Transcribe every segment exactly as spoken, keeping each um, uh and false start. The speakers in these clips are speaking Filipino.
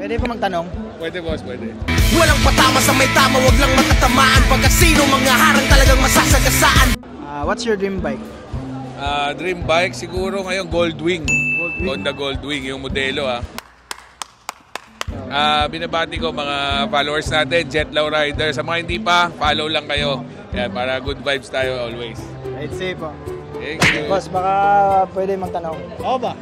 Pwede po magtanong? Pwede boss, pwede. Walang patama sa may tama, wag lang matatamaan. Pagkasino mga harang talagang masasagasaan. Uh, what's your dream bike? Uh, dream bike siguro ngayon Goldwing. Goldwing? Honda Goldwing, yung modelo ha. Uh, binabati ko mga followers natin, Jetlaw Rider. Sa mga hindi pa, follow lang kayo. Yan, para good vibes tayo always. I'd say po. Thank you. Boss, baka pwede magtanong. Oo ba?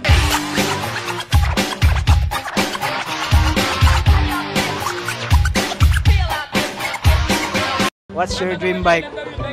What's your dream bike?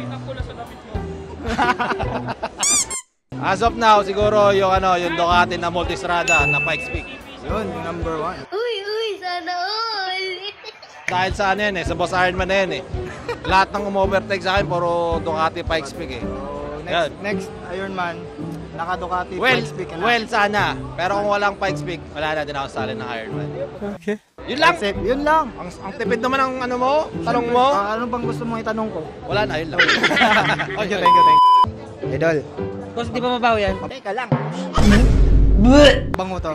As of now, siguro yung ano, yung Ducati na Multistrada na Pikes Peak. Yun, number one. Uy, uy, sana all. Dahil sa ano yan eh, sa Boss Ironman na yan eh. Lahat ng umovertake sa akin, puro Ducati Pikes Peak eh. So, Yan. next, next Ironman, naka Ducati Well, Pikes Peak na. well sana. Pero kung walang Pikes Peak, wala na din ako sali ng Ironman. Okay. Yun lang. That's it. Yun lang. Ang, ang tipid naman ang ano mo, talong mo. Ah, ano bang gusto mong itanong ko? Wala na, yun lang. Thank you, thank you, thank you. Idol. Boss, di ba mabaho yan? Teka lang. Bango to.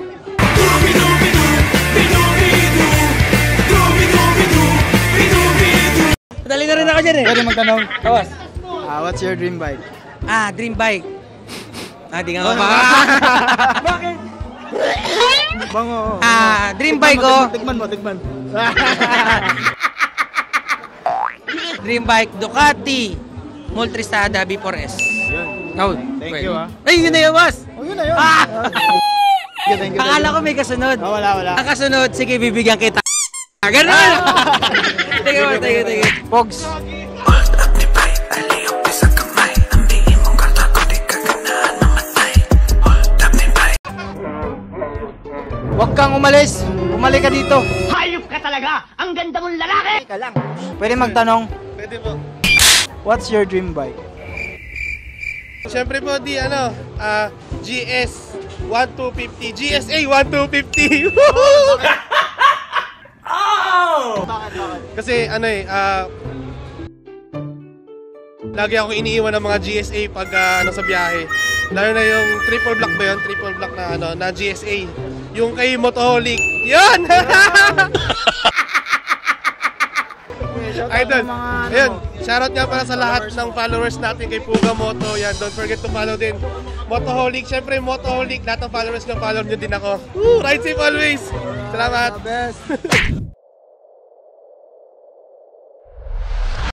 Dali na rin ako dyan eh. Pwede magtanong. Boss. Ah, what's your dream bike? Ah, dream bike. Ah, di nga mabaka. Bakit? Bango. Ah, dream bike ko. Tikman mo, tikman. Dream bike, Ducati Multistrada B four S. Yun. Oh, Thank you ah. Ay, yun na yun, boss. Oh, yun na yun. Ah! Thank you, thank you. Akala ko may kasunod. Oh, wala, wala. Ang kasunod, sige, bibigyan kita. Ganun! Thank you, thank you, thank you. Pogs. Huwag kang umalis. Umalik ka dito. Hayop ka talaga! Ang ganda mong lalaki! Teka lang. Pwede magtanong. Pwede po. What's your dream bike? Siyempre po, di ano, ah, G S twelve fifty. G S A twelve fifty. Bakit, bakit? Kasi ano eh, ah, lagi ako iniiwan ng mga G S A pag ah, ano sa biyahe. Lalo na yung triple block ba yun? Triple block na ano, na G S A. Yung kay Motoholic. Yun! Idol. Ayun, shoutout nga para sa lahat ng followers natin kay Puga Moto. Yan, don't forget to follow din Motoholic. Siyempre, Motoholic, lahat ng followers nyo, follow nyo din ako. Woo! Ride safe always! Salamat! Best!